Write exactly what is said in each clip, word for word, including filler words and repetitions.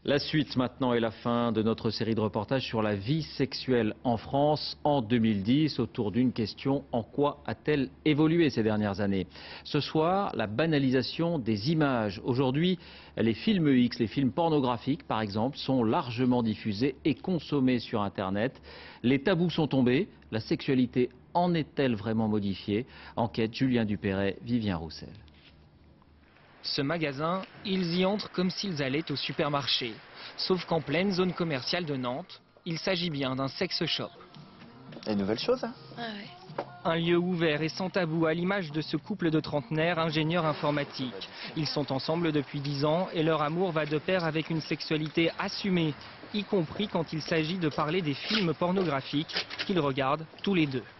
La suite maintenant est la fin de notre série de reportages sur la vie sexuelle en France en deux mille dix autour d'une question: en quoi a-t-elle évolué ces dernières années? Ce soir, la banalisation des images. Aujourd'hui, les films X, les films pornographiques par exemple, sont largement diffusés et consommés sur Internet. Les tabous sont tombés, la sexualité en est-elle vraiment modifiée? Enquête Julien Dupéret, Vivien Roussel. Ce magasin, ils y entrent comme s'ils allaient au supermarché. Sauf qu'en pleine zone commerciale de Nantes, il s'agit bien d'un sex shop. Une nouvelle chose, hein? Ah ouais. Un lieu ouvert et sans tabou, à l'image de ce couple de trentenaires ingénieurs informatiques. Ils sont ensemble depuis dix ans et leur amour va de pair avec une sexualité assumée, y compris quand il s'agit de parler des films pornographiques qu'ils regardent tous les deux.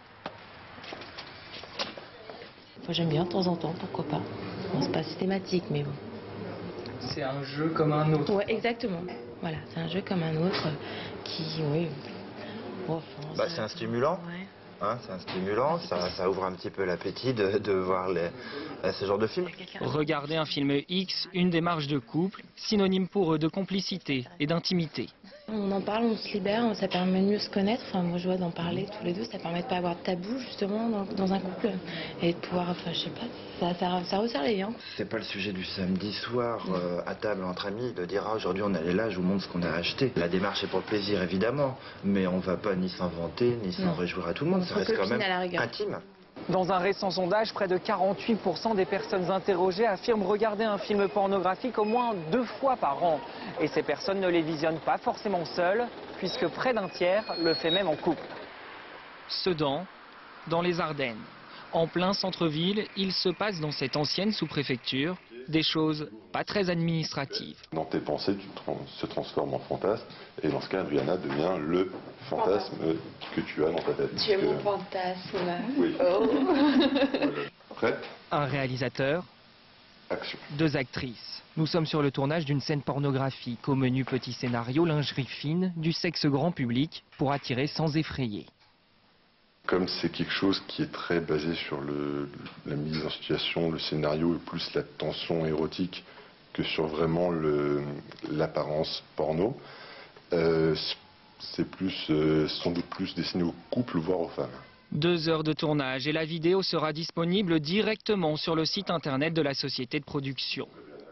Moi j'aime bien de temps en temps, pourquoi pas. Bon, c'est pas systématique, mais bon. C'est un jeu comme un autre. Ouais, exactement. Voilà, c'est un jeu comme un autre qui, oui. Bon, enfin, Bah, ça- c'est un stimulant. Ouais. Hein, c'est un stimulant, ça, ça ouvre un petit peu l'appétit de, de voir les, ce genre de film. Regarder un film X, une démarche de couple, synonyme pour eux de complicité et d'intimité. On en parle, on se libère, ça permet de mieux se connaître. Enfin, moi je vois d'en parler tous les deux, ça permet de pas avoir de tabou justement dans, dans un couple et de pouvoir, enfin je sais pas, ça, ça, ça resserre les liens. C'est pas le sujet du samedi soir euh, à table entre amis de dire ah, aujourd'hui on est là, je vous montre ce qu'on a acheté. La démarche est pour le plaisir évidemment, mais on va pas ni s'inventer ni s'en Non. réjouir à tout le monde, ça Entre reste quand copines, même à la rigueur. intime. Dans un récent sondage, près de quarante-huit pour cent des personnes interrogées affirment regarder un film pornographique au moins deux fois par an. Et ces personnes ne les visionnent pas forcément seules, puisque près d'un tiers le fait même en couple. Sedan, dans les Ardennes. En plein centre-ville, il se passe dans cette ancienne sous-préfecture des choses pas très administratives. Dans tes pensées, tu trans se transformes en fantasme, et dans ce cas, Rihanna devient le fantasme que tu as dans ta tête. Tu es Parce mon que- fantasme. Oui. Oh. Voilà. Prête? Un réalisateur, Action. deux actrices. Nous sommes sur le tournage d'une scène pornographique. Au menu petit scénario, lingerie fine, du sexe grand public pour attirer sans effrayer. Comme c'est quelque chose qui est très basé sur le, la mise en situation, le scénario et plus la tension érotique que sur vraiment le- l'apparence porno, euh, c'est plus, euh, sans doute plus destiné aux couples, voire aux femmes. Deux heures de tournage et la vidéo sera disponible directement sur le site internet de la société de production.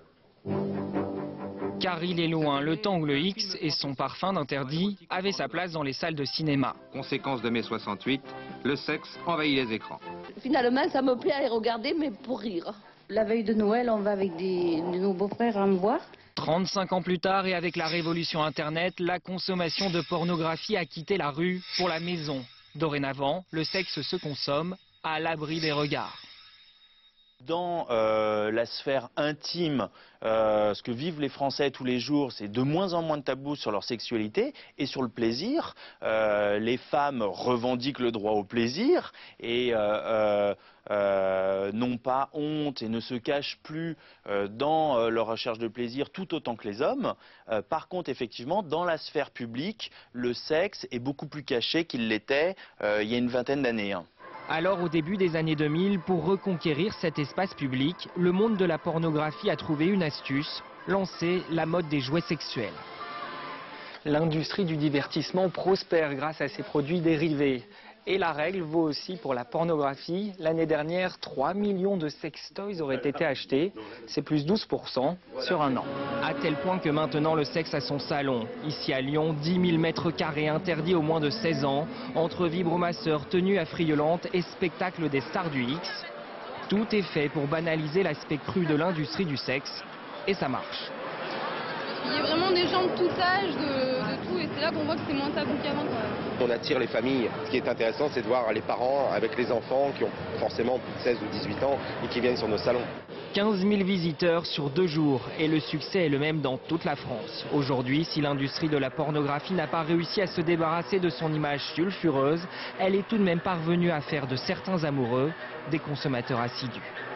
Car il est loin, le tangle X et son parfum d'interdit avaient sa place dans les salles de cinéma. Conséquence de mai soixante-huit, le sexe envahit les écrans. Finalement, ça me plaît à les regarder, mais pour rire. La veille de Noël, on va avec des, de nos beaux-frères à me voir. trente-cinq ans plus tard et avec la révolution Internet, la consommation de pornographie a quitté la rue pour la maison. Dorénavant, le sexe se consomme à l'abri des regards. Dans euh, la sphère intime, euh, ce que vivent les Français tous les jours, c'est de moins en moins de tabous sur leur sexualité et sur le plaisir. Euh, les femmes revendiquent le droit au plaisir et euh, euh, euh, n'ont pas honte et ne se cachent plus euh, dans euh, leur recherche de plaisir tout autant que les hommes. Euh, par contre, effectivement, dans la sphère publique, le sexe est beaucoup plus caché qu'il l'était euh, il y a une vingtaine d'années. Hein. Alors au début des années deux mille, pour reconquérir cet espace public, le monde de la pornographie a trouvé une astuce, lancer la mode des jouets sexuels. L'industrie du divertissement prospère grâce à ces produits dérivés. Et la règle vaut aussi pour la pornographie. L'année dernière, trois millions de sextoys auraient été achetés. C'est plus douze pour cent sur un an. À tel point que maintenant le sexe a son salon. Ici à Lyon, dix mille mètres carrés interdits aux moins de seize ans. Entre vibromasseurs, tenues affriolantes et spectacles des stars du X. Tout est fait pour banaliser l'aspect cru de l'industrie du sexe. Et ça marche. Il y a vraiment des gens de tout âge, de, de tout, et c'est là qu'on voit que c'est moins tabou qu'avant. On attire les familles. Ce qui est intéressant, c'est de voir les parents avec les enfants qui ont forcément plus de seize ou dix-huit ans et qui viennent sur nos salons. quinze mille visiteurs sur deux jours et le succès est le même dans toute la France. Aujourd'hui, si l'industrie de la pornographie n'a pas réussi à se débarrasser de son image sulfureuse, elle est tout de même parvenue à faire de certains amoureux des consommateurs assidus.